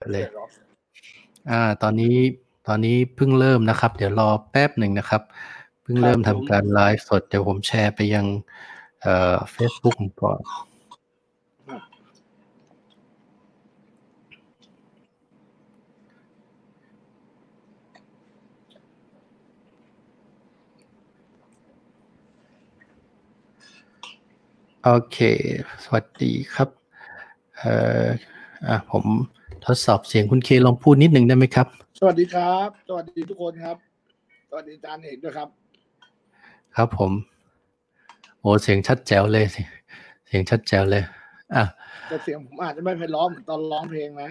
เลยตอนนี้เพิ่งเริ่มนะครับเดี๋ยวรอแป๊บหนึ่งนะครับเพิ่งเริ่มทำการไลฟ์สดเดี๋ยวผมแชร์ไปยังFacebook ก่อนโอเคสวัสดีครับผมทดสอบเสียงคุณเคลองพูดนิดนึงได้ไหมครับสวัสดีครับสวัสดีทุกคนครับสวัสดีอาจารย์เอกด้วยครับครับผมโอ้เสียงชัดแจ๋วเลยเสียงชัดแจ๋วเลยแต่เสียงผมอาจจะไม่ไพเราะเหมือนตอนร้องเพลงนะ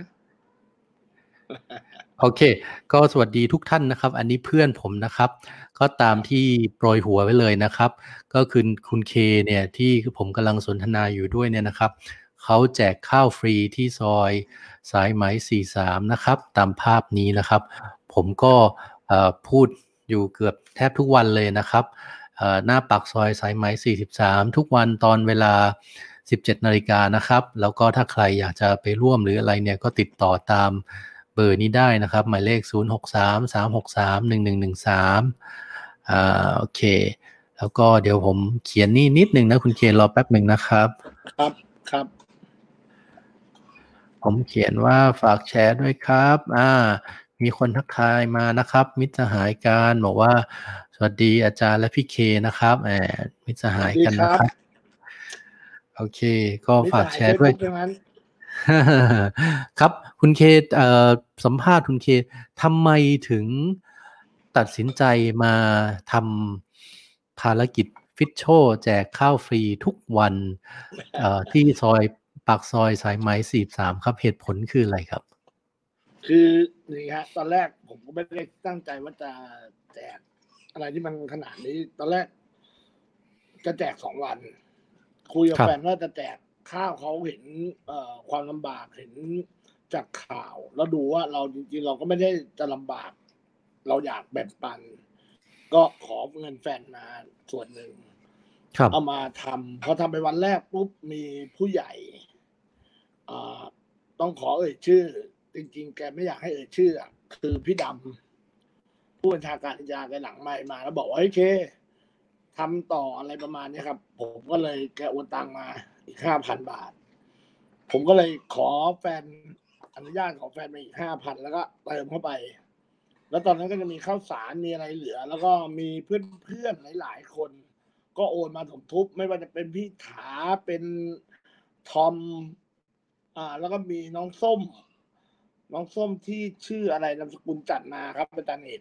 โอเคก็สวัสดีทุกท่านนะครับอันนี้เพื่อนผมนะครับก็ตามที่โปรยหัวไว้เลยนะครับก็คือคุณเคเนี่ยที่ผมกำลังสนทนาอยู่ด้วยเนี่ยนะครับเขาแจกข้าวฟรีที่ซอยสายไหม43นะครับตามภาพนี้นะครับผมก็พูดอยู่เกือบแทบทุกวันเลยนะครับหน้าปากซอยสายไหม43ทุกวันตอนเวลา 17 นาฬิกานะครับแล้วก็ถ้าใครอยากจะไปร่วมหรืออะไรเนี่ยก็ติดต่อตามเบอร์นี้ได้นะครับหมายเลข0633631113โอเคแล้วก็เดี๋ยวผมเขียนนี่นิดนึงนะคุณเคนรอแป๊บหนึ่งนะครับครับผมเขียนว่าฝากแชร์ด้วยครับมีคนทักทายมานะครับมิตรสหายกันบอกว่าสวัสดีอาจารย์และพี่เคนะครับมิตรสหายกันนะครับโอเคก็ฝากแชร์ด้วยครับคุณเคสัมภาษณ์คุณเคทำไมถึงตัดสินใจมาทำภารกิจฟิชโชแจกข้าวฟรีทุกวันที่ซอยปากซอยสายไหม43ครับเหตุผลคืออะไรครับคือนี่ฮะตอนแรกผมก็ไม่ได้ตั้งใจว่าจะแจกอะไรที่มันขนาดนี้ตอนแรกจะแจก2 วันคุยกับแฟนว่าจะแจกข้าวเขาเห็นความลำบากเห็นจากข่าวแล้วดูว่าเราจริงๆเราก็ไม่ได้จะลำบากเราอยากแบ่งปันก็ขอเงินแฟนมาส่วนหนึ่งเอามาทำพอทำไปวันแรกปุ๊บมีผู้ใหญ่ต้องขอเอ่ยชื่อจริงๆแกไม่อยากให้เอ่ยชื่อคือพี่ดำผู้บัญชาการยาแกหลังไมค์มาแล้วบอกว่าเฮ้ยเคทำต่ออะไรประมาณนี้ครับผมก็เลยแกโอนตังมาอีก 5,000 บาทผมก็เลยขอแฟนอนุญาตของแฟนมาอีก 5,000 แล้วก็เติมเข้าไปแล้วตอนนั้นก็จะมีข้าวสารมีอะไรเหลือแล้วก็มีเพื่อนๆหลายๆคนก็โอนมาสมทบไม่ว่าจะเป็นพี่ถาเป็นทอมแล้วก็มีน้องส้มที่ชื่ออะไรนามสกุลจัดมาครับอาจารย์เอก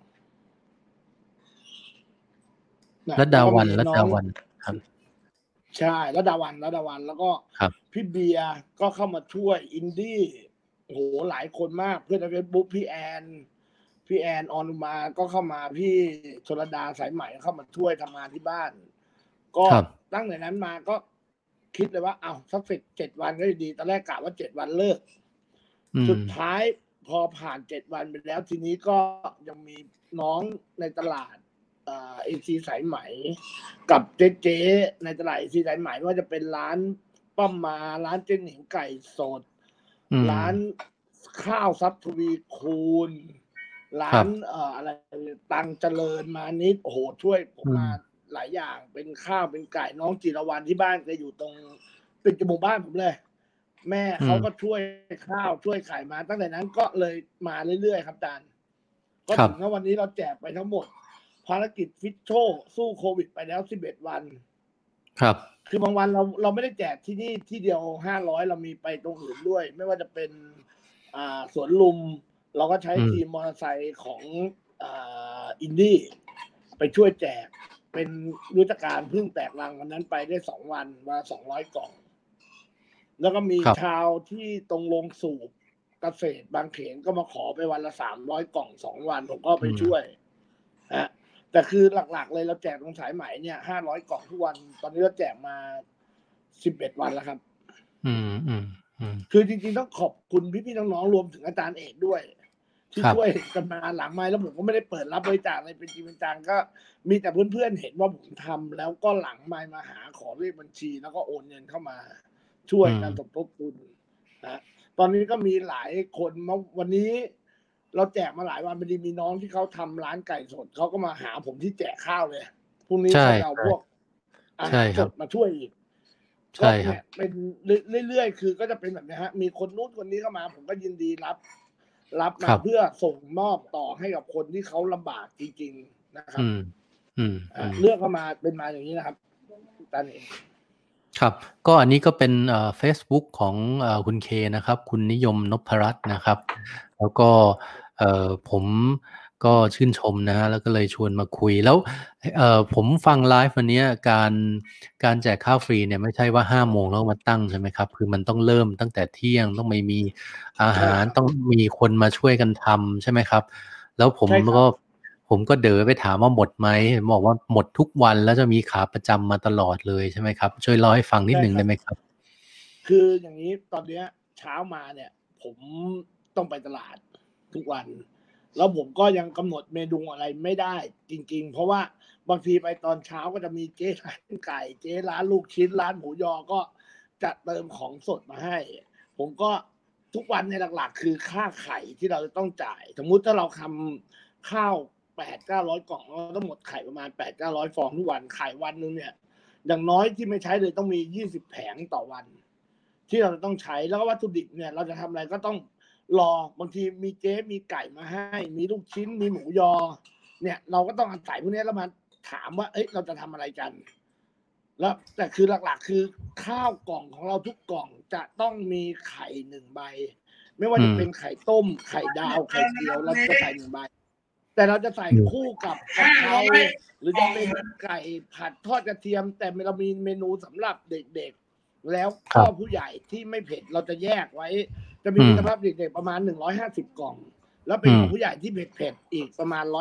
รัตดาวันครับใช่รัตดาวันแล้วก็พี่เบียร์ก็เข้ามาช่วยอินดี้โหหลายคนมากเพื่อนใน Facebook พี่แอนอนุมาก็เข้ามาพี่ชลดาสายใหม่เข้ามาช่วยทำงานที่บ้านก็ตั้งแต่นั้นมาก็คิดเลยว่าสัก7 วันก็ดีตอนแรกกะว่า7 วันเลิกสุดท้ายพอผ่าน7 วันไปแล้วทีนี้ก็ยังมีน้องในตลาดเอซีสายไหมกับเจ๊ในตลาดเอซีสายไหมว่าจะเป็นร้านป้อมมาร้านเจ๊หนิงไก่สดร้านข้าวซับทวีคูณร้านอะไรตังเจริญมานิดโอ้โหช่วยผมมาหลายอย่างเป็นข้าวเป็นไก่น้องจิรวรรณที่บ้านแกอยู่ตรงเป็นจมูกบ้านผมเลยแม่เขาก็ช่วยข้าวช่วยขายมาตั้งแต่นั้นก็เลยมาเรื่อยๆครับอาจารย์ก็ถึงวันนี้เราแจกไปทั้งหมดภารกิจฟิชโชสู้โควิดไปแล้ว11 วันครับคือบางวันเราไม่ได้แจกที่นี่ที่เดียว500เรามีไปตรงอื่นด้วยไม่ว่าจะเป็นสวนลุมเราก็ใช้ทีมมอเตอร์ไซค์ของอินดี้ไปช่วยแจกเป็นยุทธการเพิ่งแตกรังวันนั้นไปได้2 วันมา200 กล่องแล้วก็มีชาวที่ตรงโรงสูบเกษตรบางเขนก็มาขอไปวันละ300 กล่อง2 วันผมก็ไปช่วยแต่คือหลักๆเลยเราแจกตรงสายไหมเนี่ย500 กล่องทุกวันตอนนี้เราแจกมา11 วันแล้วครับคือจริงๆต้องขอบคุณพี่ๆน้องๆรวมถึงอาจารย์เอกด้วยที่ช่วยกันมาหลังไมค์แล้วผมก็ไม่ได้เปิดรับบริจาคอะไรเป็นจริงเป็นจังก็มีแต่เพื่อนๆเห็นว่าผมทำแล้วก็หลังไมค์มาหาขอเลขบัญชีแล้วก็โอนเงินเข้ามาช่วยกันสมทบทุนนะตอนนี้ก็มีหลายคนมาวันนี้เราแจกมาหลายวันพอดีมีน้องที่เขาทำร้านไก่สดเขาก็มาหาผมที่แจกข้าวเลยพรุ่งนี้เขาจะเอาพวกอาหารสดมาช่วยอีกก็เนี่ยเป็นเรื่อยๆคือก็จะเป็นแบบนี้ฮะมีคนนู้นคนนี้เข้ามาผมก็ยินดีรับมาเพื่อส่งมอบต่อให้กับคนที่เขาลำบากจริงๆนะครับเลือกเข้ามาเป็นมาอย่างนี้นะครับตอนนี้ครับก็อันนี้ก็เป็นFacebook ของคุณเคนะครับคุณนิยมนพรัตน์นะครับแล้วก็ผมก็ชื่นชมนะฮะแล้วก็เลยชวนมาคุยแล้วผมฟังไลฟ์วันนี้การแจกข้าวฟรีเนี่ยไม่ใช่ว่า5 โมงแล้วมาตั้งใช่ไหมครับคือมันต้องเริ่มตั้งแต่เที่ยงต้องมีอาหารต้องมีคนมาช่วยกันทำใช่ไหมครับแล้วผมก็เด๋อไปถามว่าหมดไหมบอกว่าหมดทุกวันแล้วจะมีขาประจำมาตลอดเลยใช่ไหมครับช่วยเล่าให้ฟังนิดนึงได้ไหมครับคืออย่างนี้ตอนนี้เช้ามาเนี่ยผมต้องไปตลาดทุกวันแล้วผมก็ยังกำหนดเมนูอะไรไม่ได้จริงๆเพราะว่าบางทีไปตอนเช้าก็จะมีเจ๊ร้านไก่เจ๊ร้านลูกชิ้นร้านหมูยอก็จะเติมของสดมาให้ผมก็ทุกวันในหลักๆคือค่าไข่ที่เราจะต้องจ่ายสมมุติถ้าเราทำข้าว800-900 กล่องเราต้องหมดไข่ประมาณ800-900 ฟองทุกวันไข่วันนึงเนี่ยอย่างน้อยที่ไม่ใช้เลยต้องมี20 แผงต่อวันที่เราต้องใช้แล้วก็วัตถุดิบเนี่ยเราจะทำอะไรก็ต้องรอบางทีมีเจ๊มีไก่มาให้มีลูกชิ้นมีหมูยอเนี่ยเราก็ต้องอาศัยพวกนี้แล้วมาถามว่าเราจะทำอะไรกันแล้วแต่คือหลักๆคือข้าวกล่องของเราทุกกล่องจะต้องมีไข่1 ใบไม่ว่าจะเป็นไข่ต้มไข่ดาวไข่เจียวเราจะใส่1 ใบแต่เราจะใส่คู่กับกะเพราหรือจะเป็นไก่ผัดทอดกระเทียมแต่เรามีเมนูสำหรับเด็กๆแล้วก็ผู้ใหญ่ที่ไม่เผ็ดเราจะแยกไว้จะมีสำหรับเด็กๆประมาณ150 กล่องแล้วเป็นของผู้ใหญ่ที่เผ็ดๆอีกประมาณ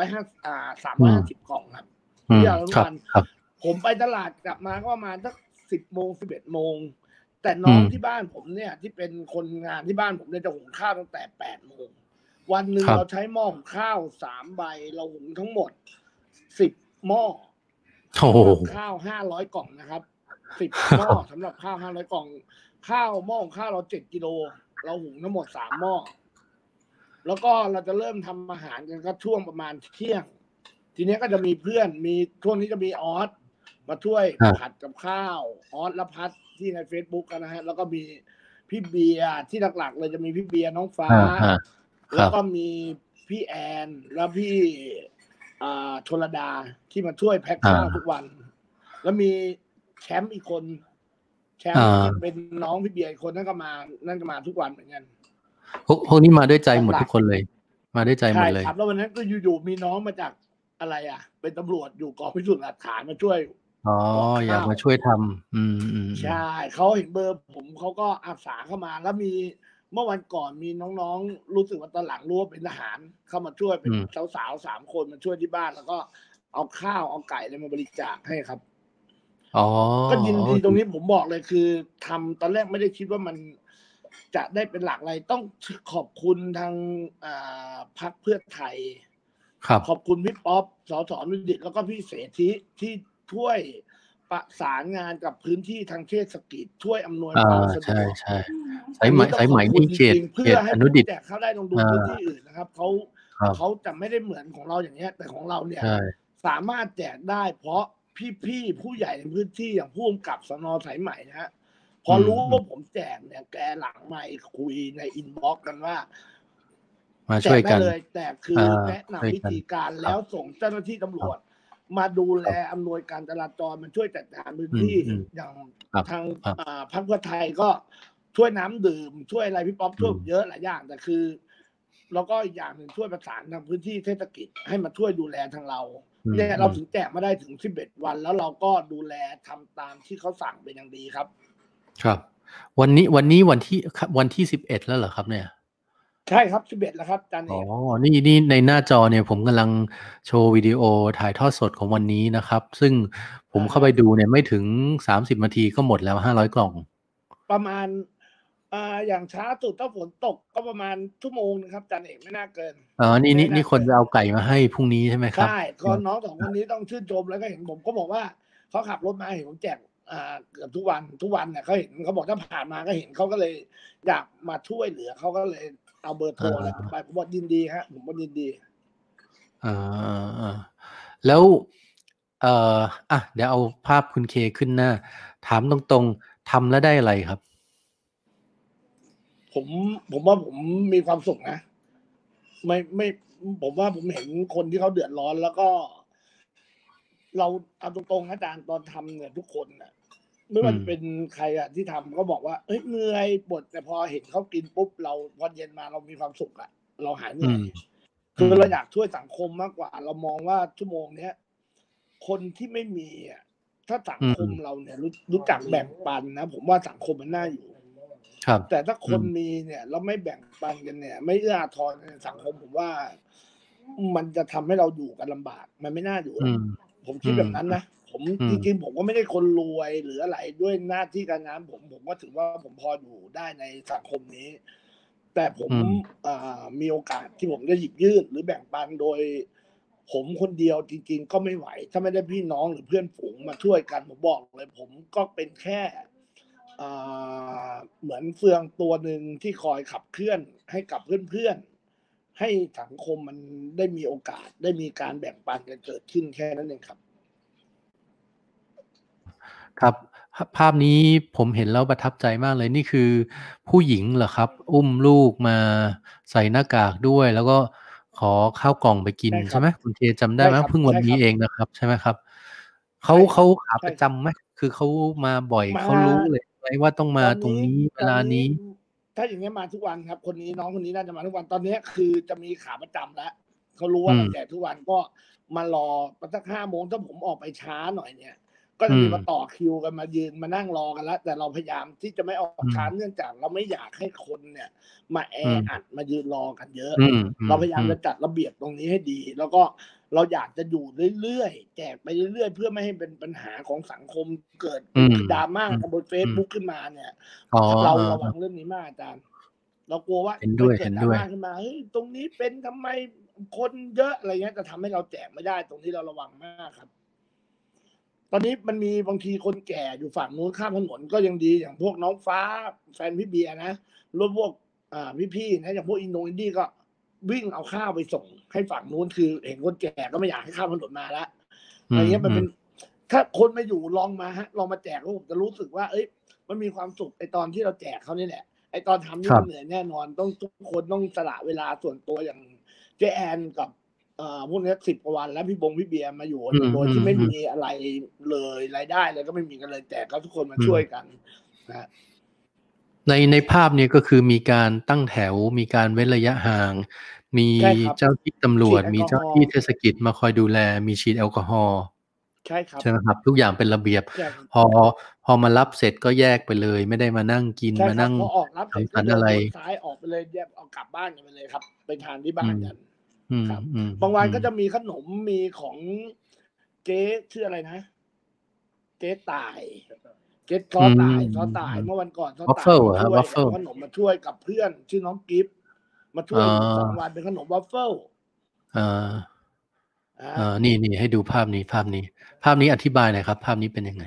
350 กล่องครับที่เราทุกวันผมไปตลาดกลับมาก็ประมาณสัก10 โมง 11 โมงแต่น้องที่บ้านผมเนี่ยที่เป็นคนงานที่บ้านผมเนี่ยจะหุงข้าวตั้งแต่8 โมงวันหนึ่งเราใช้หม้อหุงข้าว3 ใบเราหุงทั้งหมด10 หม้อข้าว500 กล่องนะครับ10 หม้อสำหรับข้าว500 กล่องข้าวหม้อของข้าวเรา7 กิโลเราหุงทั้งหมด3 หม้อแล้วก็เราจะเริ่มทำอาหารกันก็ช่วงประมาณเที่ยงทีนี้ก็จะมีเพื่อนมีช่วงนี้จะมีออสมาช่วยผัดกับข้าวออสและพัดที่ใน Facebook กันนะฮะแล้วก็มีพี่เบียร์ที่หลักๆเลยจะมีพี่เบียร์น้องฟ้าแล้วก็มีพี่แอนแล้วพี่ชลดาที่มาช่วยแพ็คข้าวทุกวันแล้วมีแชมป์อีกคนแชมป์เป็นน้องพี่เบียร์อีกคนนั่นก็มาทุกวันเหมือนกันพวกนี้มาด้วยใจหมดทุกคนเลยมาด้วยใจหมดเลยครับแล้ววันนั้นก็อยู่ๆมีน้องมาจากอะไรเป็นตำรวจอยู่กองพิสูจน์หลักฐานมาช่วยอยากมาช่วยทำใช่เขาเห็นเบอร์ผมเขาก็อาสาเข้ามาแล้วมีเมื่อวันก่อนมีน้องๆรู้สึกว่าตอนหลังรู้ว่าเป็นทหารเข้ามาช่วยเป็นสาวๆ3 คนมาช่วยที่บ้านแล้วก็เอาข้าวเอาไก่อะไรมาบริจาคให้ครับก็ยินดีตรงนี้ผมบอกเลยคือทำตอนแรกไม่ได้คิดว่ามันจะได้เป็นหลักอะไรต้องขอบคุณทางพรรคเพื่อไทยขอบคุณพี่ป๊อปสส.นุดิตแล้วก็พี่เสถีที่ช่วยประสานงานกับพื้นที่ทางเทศกิจช่วยอำนวยความสะดวกใช่สายไหมนี่เขตเพื่อให้ผู้แจกเขาได้ลงดูพื้นที่อื่นนะครับเขาจะไม่ได้เหมือนของเราอย่างเงี้ยแต่ของเราเนี่ยสามารถแจกได้เพราะพี่ผู้ใหญ่ในพื้นที่อย่างผู้กำกับสน.สายไหมนะฮะพอรู้ว่าผมแจกเนี่ยแกหลังไมค์คุยในอินบ็อกซ์กันว่ามาช่วยกันเลยแต่คือแนะนำวิธีการแล้วส่งเจ้าหน้าที่ตำรวจมาดูแลอำนวยการจราจรมันช่วยจัดการพื้นที่อย่างทางพรรคเพื่อไทยก็ช่วยน้ำดื่มช่วยอะไรพี่ป๊อปช่วยเยอะหลายอย่างแต่คือแล้วก็อีกอย่างหนึ่งช่วยประสานทางพื้นที่เทศกิจให้มาช่วยดูแลทางเราเนี่ยเราถึงแจกมาได้ถึง11 วันแล้วเราก็ดูแลทำตามที่เขาสั่งเป็นอย่างดีครับครับวันนี้วันที่11แล้วเหรอครับเนี่ยใช่ครับ11แล้วครับอาจารย์เอกนี่ในหน้าจอเนี่ยผมกำลังโชว์วิดีโอถ่ายทอดสดของวันนี้นะครับซึ่งผมเข้าไปดูเนี่ยไม่ถึง30 นาทีก็หมดแล้ว500 กล่องประมาณอย่างช้าสุดถ้าฝนตกก็ประมาณ1 ชั่วโมงครับอาจารย์เอกไม่น่าเกินนี่คนจะเอาไก่มาให้พรุ่งนี้ใช่ไหมครับใช่คนน้อง2 คนนี้ต้องชื่นชมแล้วก็เห็นผมก็บอกว่าเขาขับรถมาเห็นผมแจกเกือบทุกวันเนี่ยเขาเห็นเขาบอกถ้าผ่านมาก็เห็นเขาก็เลยอยากมาช่วยเหลือเขาก็เลยเอาเบอร์โทรอะไรไปผมบอกยินดีฮะผมบอกยินดีแล้วเดี๋ยวเอาภาพคุณเคขึ้นหน้าถามตรงๆทำแล้วได้อะไรครับผมว่าผมมีความสุขนะไม่ผมว่าผมเห็นคนที่เขาเดือดร้อนแล้วก็เราเอาตรงๆอาจารย์ตอนทำเนี่ยทุกคนน่ะไม่ว่าจะเป็นใครอะที่ทำก็บอกว่าเอ้ยเหนื่อยปวดแต่พอเห็นเขากินปุ๊บเราพอเย็นมาเรามีความสุขอะเราหายเหนื่อยคือเราอยากช่วยสังคมมากกว่าเรามองว่าชั่วโมงเนี้ยคนที่ไม่มีอะถ้าสังคมเราเนี่ยรู้จักแบ่งปันนะผมว่าสังคมมันน่าอยู่แต่ถ้าคนมีเนี่ยเราไม่แบ่งปันกันเนี่ยไม่เอื้ออาทรในสังคมผมว่ามันจะทำให้เราอยู่กันลำบากมันไม่น่าอยู่ผมคิดแบบนั้นนะผมจริงๆผมก็ไม่ได้คนรวยหรืออะไรด้วยหน้าที่การงานผมก็ถือว่าผมพออยู่ได้ในสังคมนี้แต่ผมมีโอกาสที่ผมจะหยิบยื่นหรือแบ่งปันโดยผมคนเดียวจริงๆก็ไม่ไหวถ้าไม่ได้พี่น้องหรือเพื่อนฝูงมาช่วยกันผมบอกเลยผมก็เป็นแค่เหมือนเฟืองตัวหนึ่งที่คอยขับเคลื่อนให้กับเพื่อนๆให้สังคมมันได้มีโอกาสได้มีการแบ่งปันกันเกิดขึ้นแค่นั้นเองครับครับภาพนี้ผมเห็นแล้วประทับใจมากเลยนี่คือผู้หญิงเหรอครับอุ้มลูกมาใส่หน้ากากด้วยแล้วก็ขอข้าวกล่องไปกินใช่ไหมคุณเคจำได้ไหมเพิ่งวันนี้เองนะครับใช่ไหมครับเขาขาประจำไหมคือเขามาบ่อยเขารู้เลยไหมว่าต้องมาตรงนี้เวลานี้ถ้าอย่างนี้มาทุกวันครับคนนี้น้องคนนี้น่าจะมาทุกวันตอนนี้คือจะมีขาประจำแล้วเขารู้ว่าเราแจกทุกวันก็มารอสัก5 โมงถ้าผมออกไปช้าหน่อยเนี่ยก็จะมีมาต่อคิวกันมายืนมานั่งรอกันแล้วแต่เราพยายามที่จะไม่ออกช้าเนื่องจากเราไม่อยากให้คนเนี่ยมาแออัดมายืนรอกันเยอะเราพยายามจะจัดระเบียบตรงนี้ให้ดีแล้วก็เราอยากจะอยู่เรื่อยๆแจกไปเรื่อยๆเพื่อไม่ให้เป็นปัญหาของสังคมเกิดดราม่าบน Facebook ขึ้นมาเนี่ยเราระวังเรื่องนี้มากอาจารย์เรากลัวว่าเห็นด้วยเกิดดราม่าขึ้นมาเฮ้ยตรงนี้เป็นทำไมคนเยอะอะไรเงี้ยจะทำให้เราแจกไม่ได้ตรงที่เราระวังมากครับตอนนี้มันมีบางทีคนแก่อยู่ฝั่งนู้นข้ามถนนก็ยังดีอย่างพวกน้องฟ้าแฟนพี่เบียร์นะรถพวกพี่ๆนะอย่างพวกอินดี้ก็วิ่งเอาข้าวไปส่งให้ฝั่งนู้นคือเห็นคนแก่ก็ไม่อยากให้ข้ามถนนมาแล้วอะไรเงี้ยมันเป็นถ้าคนมาอยู่ลองมาแจกก็ผมจะรู้สึกว่าเอ้ยมันมีความสุขไอตอนที่เราแจกเขานี่แหละไอตอนทำนี่มันเหนื่อยแน่นอนต้องทุกคนต้องสละเวลาส่วนตัวอย่างเจแอนกับพวกนี้10 กว่าวันแล้วพี่เบียร์มาอยู่โดยที่ไม่มีอะไรเลยรายได้เลยก็ไม่มีกันเลยแต่ก็ทุกคนมาช่วยกันนะในภาพนี้ก็คือมีการตั้งแถวมีการเว้นระยะห่างมีเจ้าที่ตำรวจมีเจ้าที่เทศกิจมาคอยดูแลมีฉีดแอลกอฮอล์ใช่ครับใช่ไหมครับทุกอย่างเป็นระเบียบพอมารับเสร็จก็แยกไปเลยไม่ได้มานั่งกินมานั่งพอออกรับเสร็จก็เดินซ้ายออกไปเลยแยกเอากลับบ้านกันไปเลยครับไปทานที่บ้านกันครับบางวันก็จะมีขนมมีของเจ๊ชื่ออะไรนะเจ๊ตายเจ๊ซอตายเมื่อวันก่อนซอตายช่วยขนมมาช่วยกับเพื่อนชื่อน้องกิฟต์มาช่วย2 วันเป็นขนมวัฟเฟิลนี่ให้ดูภาพนี้ภาพนี้อธิบายหน่อยครับภาพนี้เป็นยังไง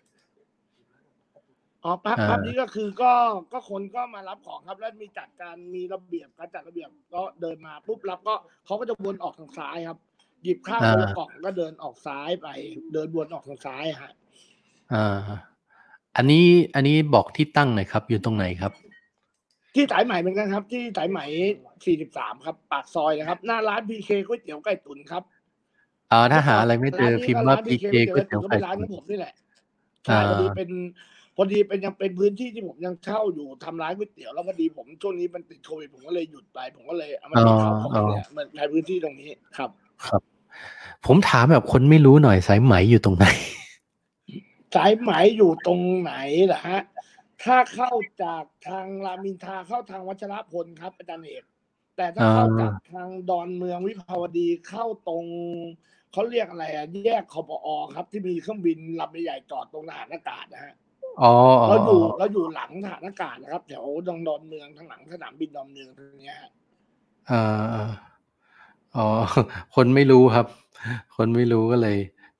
ภาพนี้ก็คือก็คนก็มารับของครับแล้วมีจัดการมีระเบียบการจัดระเบียบก็เดินมาปุ๊บรับก็เขาก็จะวนออกทางซ้ายครับหยิบข้าวคนละกล่องก็เดินออกซ้ายไปเดินวนออกทางซ้ายฮะอันนี้บอกที่ตั้งหน่อยครับอยู่ตรงไหนครับที่สายใหม่เหมือนกันครับที่สายใหม่43ครับปากซอยนะครับหน้าร้าน PK ก๋วยเตี๋ยวไก่ตุ๋นครับถ้าหาอะไรไม่เจอพิมพ์ว่า PK ก๋วยเตี๋ยวไก่ตุ๋นร้านของผมนี่แหละใช่พอดีเป็นยังเป็นพื้นที่ที่ผมยังเช่าอยู่ทำร้านก๋วยเตี๋ยวแล้วพอดีผมช่วงนี้มันติดโควิดผมก็เลยหยุดไปผมก็เลยเอามาเป็นข่าวของเนี่ยมันใช้พื้นที่ตรงนี้ครับผมถามแบบคนไม่รู้หน่อยสายไหมอยู่ตรงไหนสายไหมอยู่ตรงไหนล่ะฮะถ้าเข้าจากทางรามอินทราเข้าทางวัชรพลครับอาจารย์เอกแต่ถ้าเข้าจากทางดอนเมืองวิภาวดีเข้าตรงเขาเรียกอะไรแยกคปอครับที่มีเครื่องบินลำใหญ่จอดตรงทหารอากาศนะฮะเราอยู่หลังทหารอากาศนะครับแถวดอนเมืองทางหลังสนามบินดอนเมืองตรงนี้คนไม่รู้ครับคนไม่รู้ก็เลย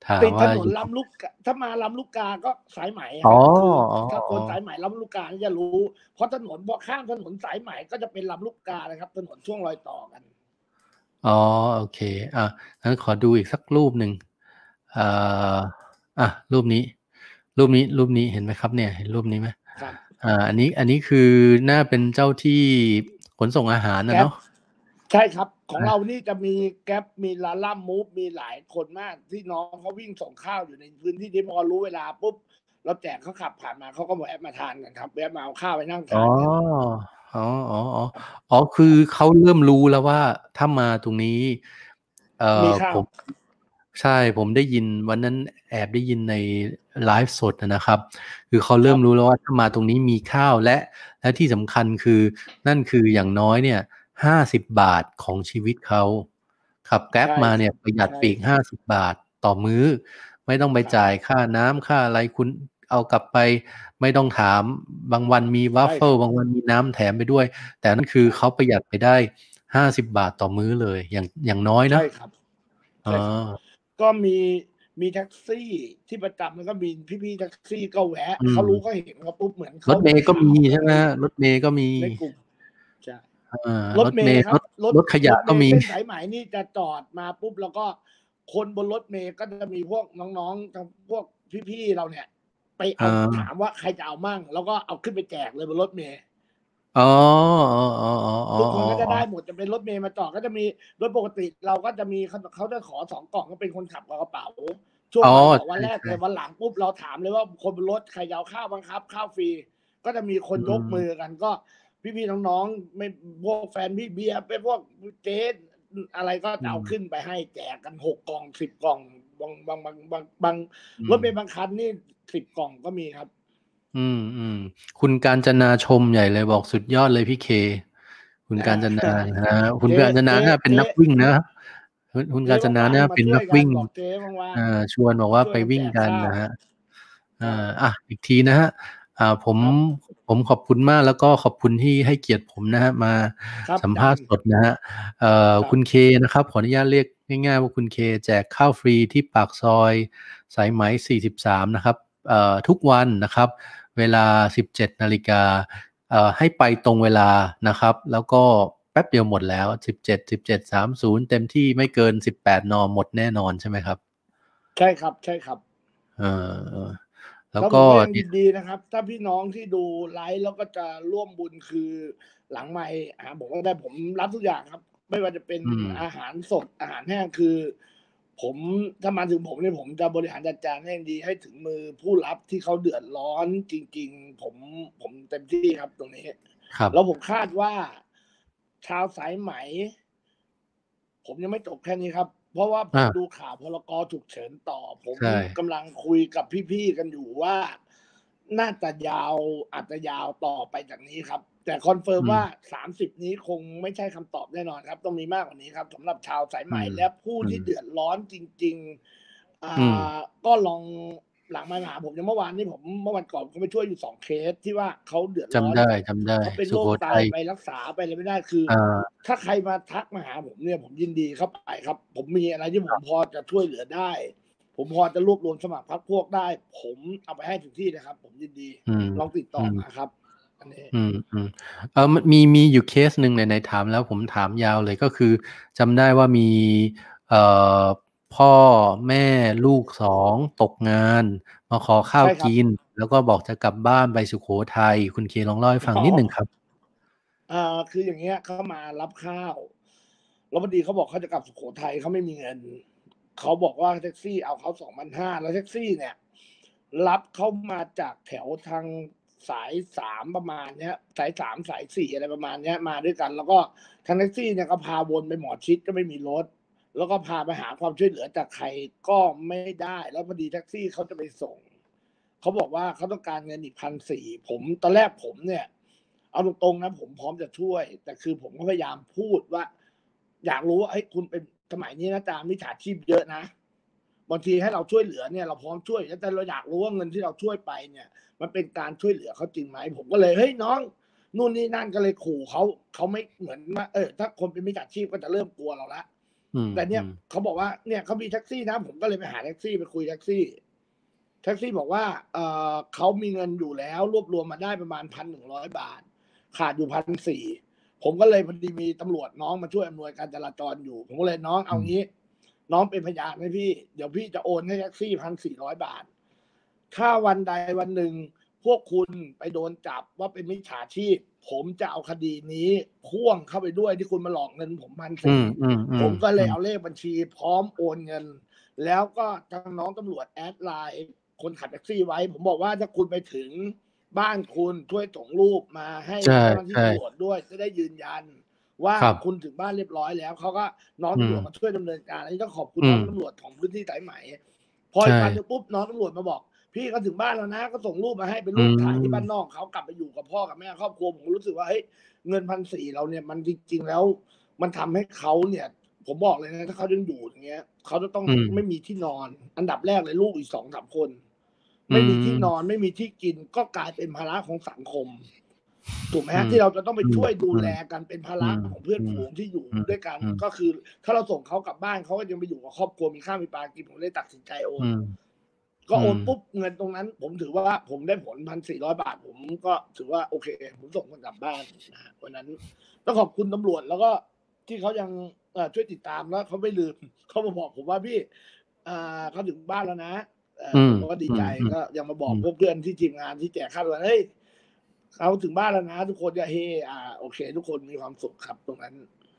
ถามติดถว่านนอยู่ลำลูกกาถ้ามาลำลูกกาก็สายไหมอ๋อครับคืออ๋อถ้าคอ๋อนสายไหมลำลูกกาจะรู้เพราะถนนพอข้ามถนนสายไหมก็จะเป็นลำลูกกาเลยครับถนนช่วงรอยต่อกันอ๋อโอเคงั้นขอดูอีกสักรูปหนึ่งเอ่อรูปนี้รูปนี้เห็นไหมครับเนี่ยเห็นรูปนี้ไหมครับอันนี้คือน่าเป็นเจ้าที่ขนส่งอาหารนะแก๊ปเนาะใช่ครับของอ่าเรานี่จะมีแก๊ปมีลาล่ามูฟมีหลายคนมากที่น้องเขาวิ่งส่งข้าวอยู่ในพื้นที่ที่พอรู้เวลาปุ๊บเราแจกเขาขับผ่านมาเขาก็แวะมาทานกันครับแวะมาเอาข้าวไปนั่งอ๋อทานกันอ๋ออ๋ออ๋อครับอ๋อคือครับเขาเริ่มรู้แล้วว่าถ้ามาตรงนี้เอ่อมีข้าวผมใช่ผมได้ยินวันนั้นแอบได้ยินในไลฟ์สดนะครับคือเขาคเริ่รับมรู้แล้วว่าถ้ามาตรงนี้มีข้าวและที่สำคัญคือนั่นคืออย่างน้อยเนี่ย50 บาทของชีวิตเขาขับแกร็บใช่มาครับเนี่ยประหยัดใช่ไปอีกครับ 50 บาทต่อมื้อไม่ต้องไปครับจ่ายค่าน้ำค่าอะไรคุณเอากลับไปไม่ต้องถามบางวันมีวาฟใช่ครับเฟิลบางวันมีน้ำแถมไปด้วยแต่นั่นคือใช่เขาประหยัดไปได้50 บาทต่อมื้อเลยอย่างน้อยเนาะใช่ครับอ๋อใช่ครับก็มีแท็กซี่ที่ประจำแล้วก็มีพี่ๆแท็กซี่ก็แวะอืมเขารู้เขาเห็นเขาปุ๊บเหมือนรเขาดูถเมล์ก็มีข่าวใช่ไหมรถเมล์ก็มีในกลุ่มใช่รรถถเมล์เมล์ครับรถขยะรถเมก็มีล์เส้นสายไหมนี่จะจอดมาปุ๊บแล้วก็คนบนรถเมล์ก็จะมีพวกน้องๆทั้งพวกพี่ๆเราเนี่ยไปเอเอาถามอว่าใครจะเอามั่งแล้วก็เอาขึ้นไปแจกเลยบนรถเมล์อ๋ออ๋ออ๋ออ๋ออ๋อทุกคนก็จะอ๋อได้หมดจะเป็นรถเมล์มาจอดก็จะมีรถปกติเราก็จะมีเขาจะขอ2 กล่องก็เป็นคนขับกับกระเป๋าช่วงอ๋อวัน2 วันแรกใช่แต่วันหลังปุ๊บเราถามเลยว่าคนบนรถใครจะเอาข้าวบ้างครับข้าวฟรีก็จะมีคนอืยกมือมกันก็พี่ๆน้องๆไม่พวกแฟนพี่เบียร์เป็นพวกเจ๊อะไรก็จะเอาขึ้นอืมไปให้แจกกัน6 กล่อง10 กล่องบางอืมรถเมล์บางคันนี่10 กล่องก็มีครับอืมคุณกาญจนาชมใหญ่เลยบอกสุดยอดเลยพี่เคคุณอ่ากาญจนานะฮะคุณเจ๊กาญจนาเจ๊น่าเป็นเจ๊นักวิ่งนะคุณเจ๊กาญจนาว่างน่าเป็นๆมาช่วยนักวิ่งกันบอกเจ๊ว่างชวนบอกว่าๆช่วยกันไปวิ่งกันแจกข้าวนะฮะใช่อีกทีนะฮะผมครับขอบคุณมากแล้วก็ขอบคุณที่ให้เกียรติผมนะฮะมาครับสัมภาษณ์อาจารย์สดนะฮะครับคุณเคนะครับขออนุญาตเรียกง่ายๆว่าคุณเคแจกข้าวฟรีที่ปากซอยสายไหม43นะครับทุกวันนะครับเวลา 17 นาฬิกาให้ไปตรงเวลานะครับแล้วก็แป๊บเดียวหมดแล้ว17:30เต็มที่ไม่เกิน18 นหมดแน่นอนใช่ไหมครับใช่ครับใช่ครับเออแล้วก็แล้วผมก็ยังเนี่ยยินดีนะครับถ้าพี่น้องที่ดูไลฟ์แล้วก็จะร่วมบุญคือหลังไมค์ผมก็ได้ผมรับทุกอย่างครับไม่ว่าจะเป็นอืมอาหารสดอาหารแห้งคือผมถ้ามาถึงผมเนี่ยผมจะบริหารจัดการให้ดีให้ถึงมือผู้รับที่เขาเดือดร้อนจริงๆผมเต็มที่ครับตรงนี้ครับแล้วผมคาดว่าชาวสายไหม ผมยังไม่จบแค่นี้ครับ เพราะว่าผมอาดูข่าวพรกฉุกเฉินต่อ ผมใช่กำลังคุยกับพี่ๆกันอยู่ว่าน่าจะยาวอาจจะยาวต่อไปจากนี้ครับ แต่คอนเฟิร์มอืมว่า30นี้คงไม่ใช่คำตอบแน่นอนครับต้องมีมากกว่านี้ครับสำหรับชาวสายไหมอืมและผู้อืมที่เดือดร้อนจริงๆอืมก็ลองหลังมาหาผมอย่างเมื่อวานนี้ผมเมื่อวันก่อนก็ไปช่วยอยู่2 เคสที่ว่าเขาเดือดร้อนจำได้จำได้เขาเป็นสุโขโรคไตทัยไปรักษาไปอะไรไม่ได้คืออาถ้าใครมาทักมาหาผมเนี่ยผมยินดีเข้าไปครับผมมีอะไรที่ผมพอจะช่วยเหลือได้ผมพอจะรวบรวมสมัครพรรคพวกได้ผมเอาไปให้ถึงที่นะครับผมยินดีอืมลองติดต่ออืมมาครับอันนี้อืมมันมีอยู่เคสหนึ่งไหนๆถามแล้วผมถามยาวเลยก็คือจำได้ว่ามีเอ่อพ่อแม่ลูก2ตกงานมาขอข้าวใช่ครับกินแล้วก็บอกจะกลับบ้านไปสุโขทัยคุณเคลองเล่าให้ฟังอ๋อนิดหนึ่งครับคืออย่างเงี้ยเขามารับข้าวแล้วพอดีเขาบอกเขาจะกลับสุโขทัยเขาไม่มีเงินเขาบอกว่าแท็กซี่เอาเขา2,500แล้วแท็กซี่เนี่ยรับเขามาจากแถวทางสาย3ประมาณเนี้ยสาย3สาย4อะไรประมาณเนี้ยมาด้วยกันแล้วก็ทางแท็กซี่เนี่ยก็พาวนไปหมอชิดก็ไม่มีรถแล้วก็พาไปหาความช่วยเหลือจากใครก็ไม่ได้แล้วพอดีแท็กซี่เขาจะไปส่งเขาบอกว่าเขาต้องการเงินอีก1,400ผมตอนแรกผมเนี่ยเอาตรงๆนะผมพร้อมจะช่วยแต่คือผมก็พยายามพูดว่าอยากรู้ว่าเฮ้ยคุณเป็นสมัยนี้นะอาจารย์มิจฉาชีพเยอะนะบางทีให้เราช่วยเหลือเนี่ยเราพร้อมช่วยแต่เราอยากรู้ว่าเงินที่เราช่วยไปเนี่ยมันเป็นการช่วยเหลือเขาจริงไหมผมก็เลยเฮ้ยน้องนู่นนี่นั่นก็เลยขู่เขาไม่เหมือนว่าถ้าคนเป็นมิจฉาชีพก็จะเริ่มกลัวเราละแต่เนี่ยเขาบอกว่าเนี่ยเขามีแท็กซี่นะผมก็เลยไปหาแท็กซี่ไปคุยแท็กซี่บอกว่าเขามีเงินอยู่แล้วรวบรวมมาได้ประมาณ 1,100 บาทขาดอยู่ 1,400 ผมก็เลยพอดีมีตำรวจน้องมาช่วยอำนวยการจราจรอยู่ผมก็เลยน้องเอางี้น้องเป็นพยานให้พี่เดี๋ยวพี่จะโอนให้แท็กซี่ 1,400 บาทถ้าวันใดวันหนึ่งพวกคุณไปโดนจับว่าเป็นมิจฉาชีพผมจะเอาคดีนี้พ่วงเข้าไปด้วยที่คุณมาหลอกเงินผม 1,400 ผมก็เลยเอาเลขบัญชีพร้อมโอนเงินแล้วก็ทางน้องตำรวจแอดไลน์คนขับแท็กซี่ไว้ผมบอกว่าถ้าคุณไปถึงบ้านคุณช่วยส่งรูปมาให้เจ้าหน้าที่ตำรวจด้วยจะได้ยืนยันว่าคุณถึงบ้านเรียบร้อยแล้วเขาก็น้องตำรวจมาช่วยดำเนินการอันนี้ต้องขอบคุณน้องตำรวจของพื้นที่สายไหมพออีกวันนึงปุ๊บน้องตำรวจมาบอกพี่เขาถึงบ้านแล้วนะก็ส่งรูปมาให้เป็นรูปถ่ายที่บ้านนอกเขากลับไปอยู่กับพ่อกับแม่ครอบครัวผมรู้สึกว่าเฮ้ยเงิน 1,400 เราเนี่ยมันจริงๆแล้วมันทำให้เขาเนี่ยผมบอกเลยนะถ้าเขายังอยู่อย่างเงี้ยเขาจะต้องไม่มีที่นอนอันดับแรกเลยลูกอีก 2-3 คนไม่มีที่นอนไม่มีที่กินก็กลายเป็นภาระของสังคมถูกไหมฮะที่เราจะต้องไปช่วยดูแลกันเป็นภาระของเพื่อนฝูงที่อยู่ด้วยกันก็คือถ้าเราส่งเขากลับบ้านเขาก็ยังไปอยู่กับครอบครัวมีข้าวมีปลากินผมเลยตัดสินใจโอนก็โอนปุ๊บเงินตรงนั้นผมถือว่าผมได้ผล 1,400 บาทผมก็ถือว่าโอเคผมส่งคนกลับบ้านนะวันนั้นต้องขอบคุณตำรวจแล้วก็ที่เขายังช่วยติดตามแล้วเขาไม่ลืมเขามาบอกผมว่าพี่เขาถึงบ้านแล้วนะผมก็ดีใจก็ยังมาบอกพวกเพื่อนที่ทีมงานที่แจกข้าวว่าเฮ้ยเขาถึงบ้านแล้วนะทุกคนจะเฮโอเคทุกคนมีความสุขครับตรงนั้น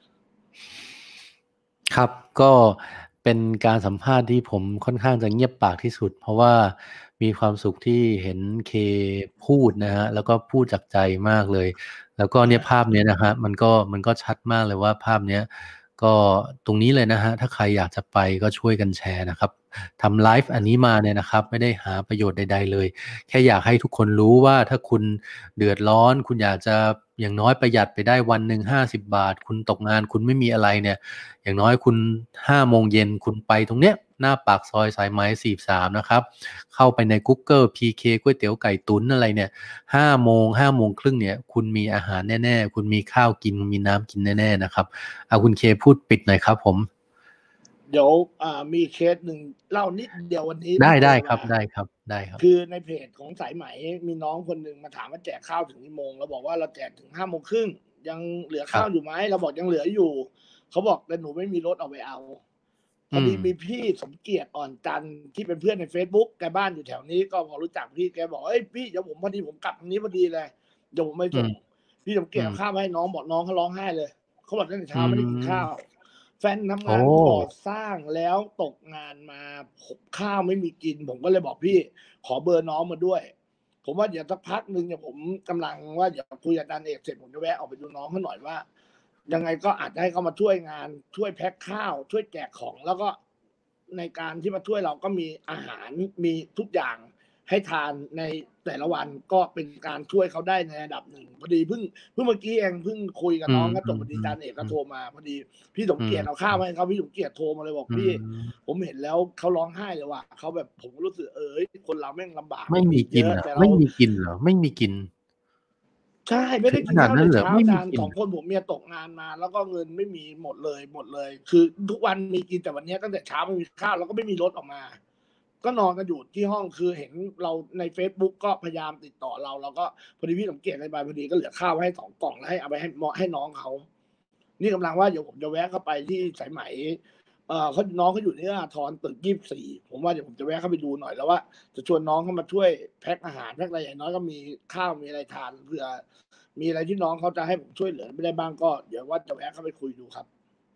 ครับก็เป็นการสัมภาษณ์ที่ผมค่อนข้างจะเงียบปากที่สุดเพราะว่ามีความสุขที่เห็นเคพูดนะฮะแล้วก็พูดจากใจมากเลยแล้วก็เนี่ยภาพเนี้ยนะฮะมันก็ชัดมากเลยว่าภาพเนี้ยก็ตรงนี้เลยนะฮะถ้าใครอยากจะไปก็ช่วยกันแชร์นะครับทำไลฟ์อันนี้มาเนี่ยนะครับไม่ได้หาประโยชน์ใดๆเลยแค่อยากให้ทุกคนรู้ว่าถ้าคุณเดือดร้อนคุณอยากจะอย่างน้อยประหยัดไปได้วันหนึ่ง50 บาทคุณตกงานคุณไม่มีอะไรเนี่ยอย่างน้อยคุณ5 โมงเย็นคุณไปตรงเนี้ยหน้าปากซอยสายไหม43นะครับเข้าไปใน Google PK ก๋วยเตี๋ยวไก่ตุ๋นอะไรเนี่ย5 โมงครึ่งเนี่ยคุณมีอาหารแน่ๆคุณมีข้าวกินคุณมีน้ำกินแน่ๆนะครับเอาคุณเคพูดปิดหน่อยครับผมเดี๋ยวมีเคสหนึ่งเล่านิดเดียววันนี้ได้ครับคือในเพจของสายไหมมีน้องคนหนึ่งมาถามว่าแจกข้าวถึงกี่โมงเราบอกว่าเราแจกถึง5 โมงครึ่งยังเหลือข้าวอยู่ไหมเราบอกยังเหลืออยู่เขาบอกแต่หนูไม่มีรถเอาไปเอาพอดีมีพี่สมเกียรติอ่อนจันทร์ที่เป็นเพื่อนใน Facebook แกบ้านอยู่แถวนี้ก็พอรู้จักพี่แกบอกเอ้ยพี่เดี๋ยวผมพอดีผมกลับทางนี้พอดีเลยเดี๋ยวผมไปส่งพี่สมเกียรติข้าวมาให้น้องบอกน้องเขาร้องไห้เลยเขาบอกตั้งแต่เช้าไม่ได้กินข้าวแฟนทำงานก่อสร้างแล้วตกงานมาข้าวไม่มีกินผมก็เลยบอกพี่ขอเบอร์น้องมาด้วยผมว่าเดี๋ยวสักพักนึงเนี่ยผมกำลังว่าเดี๋ยวคุยกับอาจารย์เอกเสร็จผมจะแวะออกไปดูน้องเขาหน่อยว่ายังไงก็อาจจะให้เขามาช่วยงานช่วยแพ็คข้าวช่วยแจกของแล้วก็ในการที่มาช่วยเราก็มีอาหารมีทุกอย่างให้ทานในแต่ละวันก็เป็นการช่วยเขาได้ในระดับหนึ่งพอดีเพิ่งเมื่อกี้เองเพิ่งคุยกับน้องก็จบพอดีอาจารย์เอกก็โทรมาพอดีพี่สมเกียรติเอาข้าวให้เขาพี่สมเกียรติโทรมาเลยบอกพี่ผมเห็นแล้วเขาร้องไห้เลยว่ะเขาแบบผมรู้สึกคนเราแม่งลำบากไม่มีกินเหรอไม่มีกินเหรอไม่มีกินใช่ไม่ได้กินข้าวแต่เช้าจาน2 คนผมเมียตกงานมาแล้วก็เงินไม่มีหมดเลยคือทุกวันมีกินแต่วันนี้ตั้งแต่เช้าไม่มีข้าวแล้วก็ไม่มีรถออกมาก็นอนกันอยู่ที่ห้องคือเห็นเราใน Facebook ก็พยายามติดต่อเราแล้วก็พอดีพี่สมเกียรติไปพอดีก็เหลือข้าวให้2 กล่องแล้วให้เอาไปให้น้องเขานี่กำลังว่าเดี๋ยวผมจะแวะเข้าไปที่สายไหมเขาน้องเขาอยู่ที่ทอนตึก24ผมว่าเดี๋ยวผมจะแวะเข้าไปดูหน่อยแล้วว่าจะชวนน้องเข้ามาช่วยแพ็คอาหารแพ็คอะไรอย่างน้อยก็มีข้าวมีอะไรทานเผื่อมีอะไรที่น้องเขาจะให้ผมช่วยเหลือไม่ได้บ้างก็เดี๋ยวว่าจะแวะเข้าไปคุยดูครับ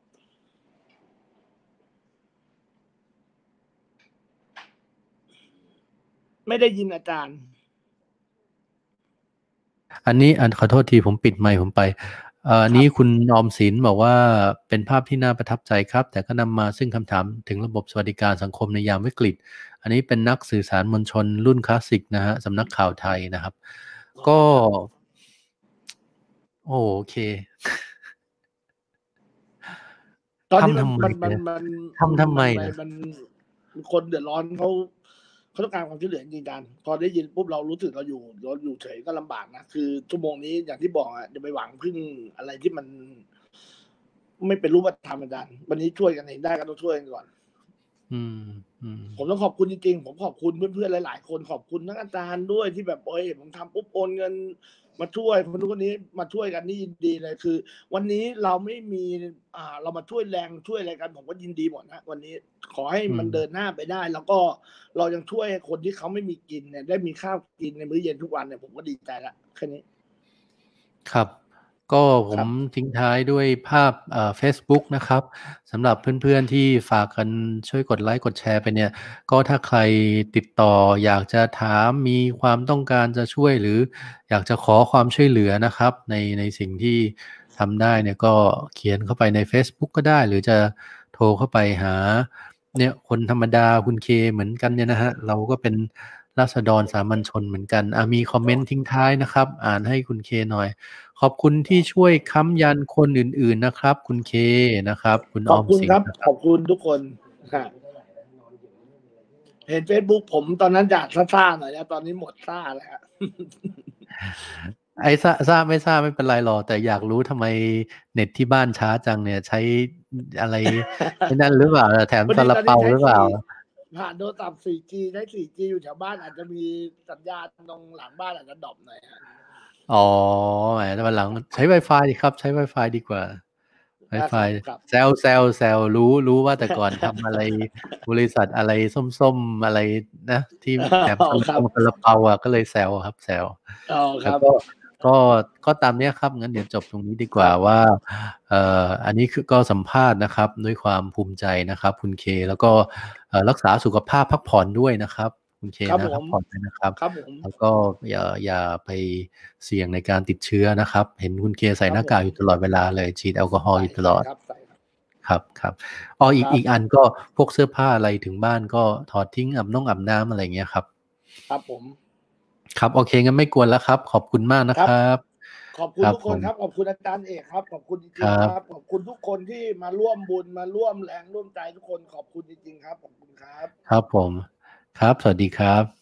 ไม่ได้ยินอาจารย์อันนี้ขอโทษทีผมปิดไมค์ผมไปนี้คุณออมสินบอกว่าเป็นภาพที่น่าประทับใจครับแต่ก็นำมาซึ่งคำถามถึงระบบสวัสดิการสังคมในยามวิกฤตอันนี้เป็นนักสื่อสารมวลชนรุ่นคลาสสิกนะฮะสำนักข่าวไทยนะครับก็โอเคตอนนี้มันทำไมมันคนเดือดร้อนเขาต้องการความช่วยเหลือจริงๆกันพอได้ยินปุ๊บเรารู้สึกเราอยู่เฉยก็ลำบากนะคือชั่วโมงนี้อย่างที่บอกอ่ะจะไปหวังพึ่งอะไรที่มันไม่เป็นรูปธรรมอาจารย์วันนี้ช่วยกันเองได้ก็ต้องช่วยกันก่อนผมต้องขอบคุณจริงๆผมขอบคุณเพื่อนๆหลายๆคนขอบคุณทั้งอาจารย์ด้วยที่แบบผมทำปุ๊บโอนเงินมาช่วยคนนู้นคนนี้มาช่วยกันนี่ยินดีเลยคือวันนี้เราไม่มีเรามาช่วยแรงช่วยอะไรกันผมก็ยินดีหมดนะวันนี้ขอให้มันเดินหน้าไปได้ แล้วก็เรายังช่วยคนที่เขาไม่มีกินเนี่ยได้มีข้าวกินในมื้อเย็นทุกวันเนี่ยผมก็ดีใจละแค่นี้ครับก็ผมทิ้งท้ายด้วยภาพFacebook นะครับสำหรับเพื่อนๆที่ฝากกันช่วยกดไลค์กดแชร์ไปเนี่ยก็ถ้าใครติดต่ออยากจะถามมีความต้องการจะช่วยหรืออยากจะขอความช่วยเหลือนะครับในสิ่งที่ทำได้เนี่ยก็เขียนเข้าไปใน Facebook ก็ได้หรือจะโทรเข้าไปหาเนี่ยคนธรรมดาคุณเคเหมือนกันเนี่ยนะฮะเราก็เป็นราษฎรสามัญชนเหมือนกันมีคอมเมนต์ทิ้งท้ายนะครับอ่านให้คุณเคหน่อยขอบคุณที่ช่วยค้ำยันคนอื่นๆนะครับคุณเคนะครับคุณออมสินขอบคุณทุกคนเห็น Facebook ผมตอนนั้นอยากซ่าๆหน่อยนะตอนนี้หมดซ่าแล้วไอ้ซ่าไม่ซ่าไม่เป็นไรหรอกแต่อยากรู้ทำไมเน็ตที่บ้านช้าจังเนี่ยใช้อะไรนั่นหรือเปล่าแถมซาลาเปาหรือเปล่าผ่านโทรศัพท์ 4G ใช้ 4G อยู่แถวบ้านอาจจะมีสัญญาณตรงหลังบ้านอาจจะดรอปหน่อยอ๋อแหมวันหลังใช้ Wi-Fi ดีครับใช้ Wi-Fi ดีกว่า Wi-Fi แซวรู้ว่าแต่ก่อนทำอะไรบริษัทอะไรส้มๆอะไรนะที่แถมซาลาเปาก็เลยแซวครับแซวแล้วก็ตามนี้ครับงั้นเดี๋ยวจบตรงนี้ดีกว่าว่าอันนี้คือก็สัมภาษณ์นะครับด้วยความภูมิใจนะครับคุณเคแล้วก็รักษาสุขภาพพักผ่อนด้วยนะครับคุณเคนะพักผ่อนด้วยนะครับแล้วก็อย่าไปเสี่ยงในการติดเชื้อนะครับเห็นคุณเคใส่หน้ากากอยู่ตลอดเวลาเลยฉีดแอลกอฮอล์อยู่ตลอดครับอีกอันก็พวกเสื้อผ้าอะไรถึงบ้านก็ถอดทิ้งอาบน้ำอะไรเงี้ยครับครับผมครับโอเคงั้นไม่กวนแล้วครับขอบคุณมากนะครับขอบคุณทุกคนครับขอบคุณอาจารย์เอกครับขอบคุณจริงๆครับขอบคุณทุกคนที่มาร่วมบุญมาร่วมแรงร่วมใจทุกคนขอบคุณจริงๆครับขอบคุณครับครับผมครับสวัสดีครับ